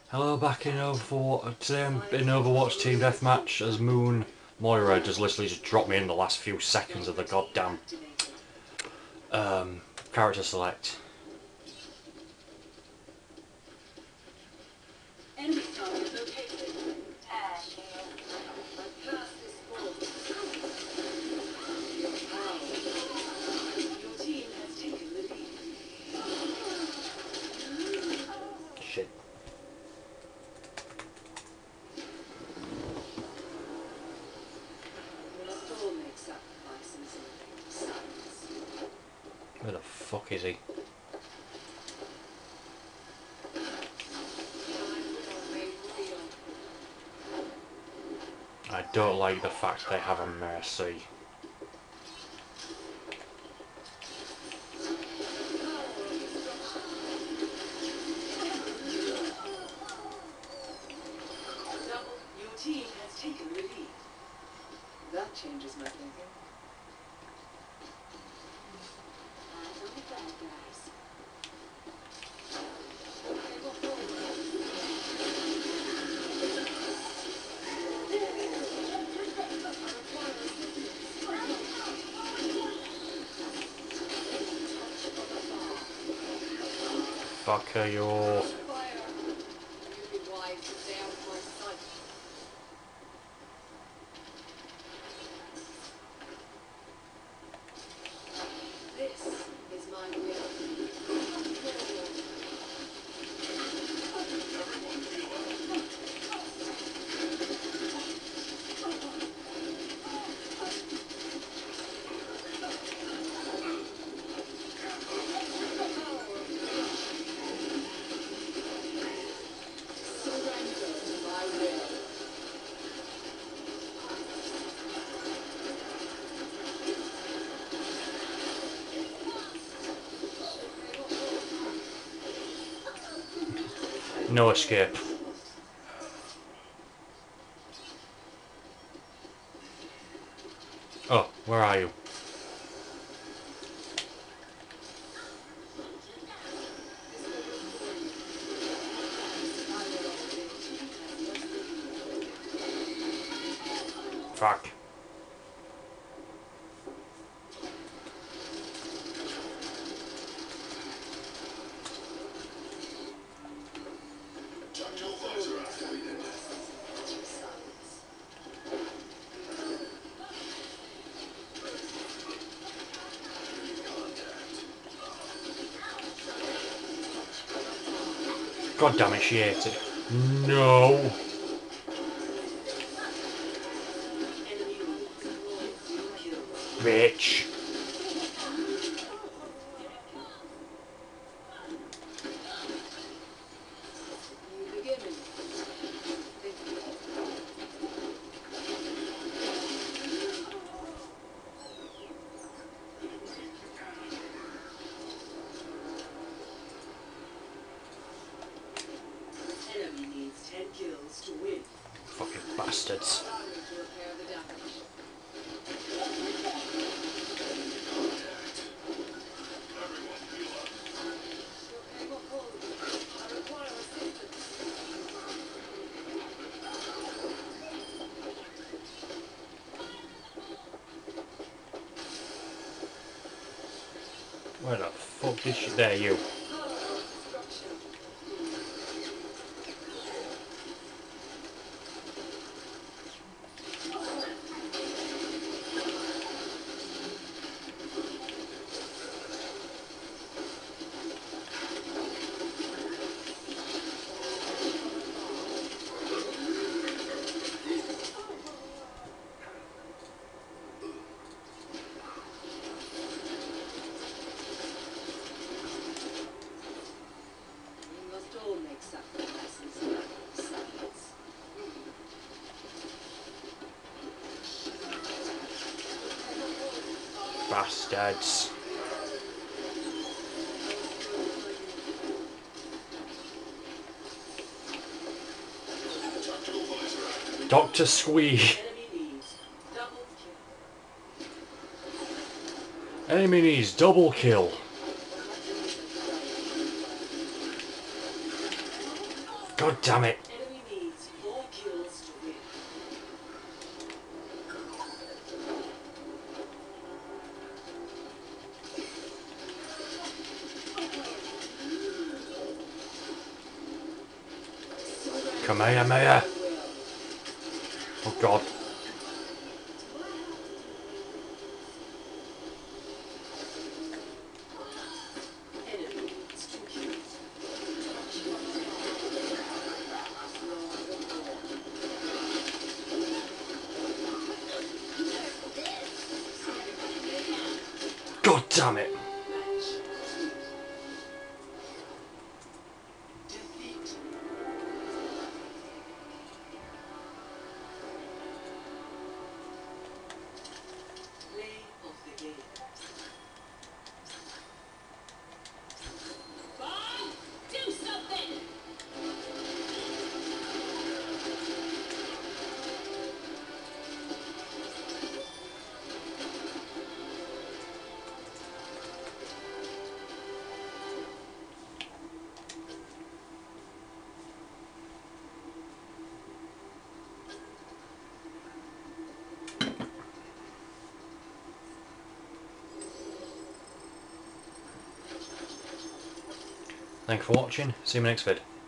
Hello, back in Overwatch. Today I'm in Overwatch Team Deathmatch as Moon. Moira just literally just dropped me in the last few seconds of the goddamn character select. Enemy target located. Pass this ball. Your team has taken the lead. Shit. We must all make sacrifices in silence. Where the fuck is he? I don't like the fact they have a Mercy. Your team has taken the lead. That changes my thinking. Eyes on the bad guys. Fuck are you? You'd be wise to stay out of my sight. This is my will. Surrender to my will. No escape. Oh, where are you? Fuck. God damn it, she ate it. No. Bitch. You begin me. Enemy needs 10 kills to win. Fucking bastards. Starting to repair the damage. I require assistance. Where the fuck is she? There, you. Destruction. We must all make sacrifices in silence. Bastards. Dr. Squee. Enemy needs double kill. Enemy needs double kill. God damn it. Enemy needs 4 kills to win. Kamehameha. Oh god. Enemy needs 2 kills. God damn it. Match 2. Defeat. Play of the game. Bomb! Do something! Thank you for watching. See you in my next vid.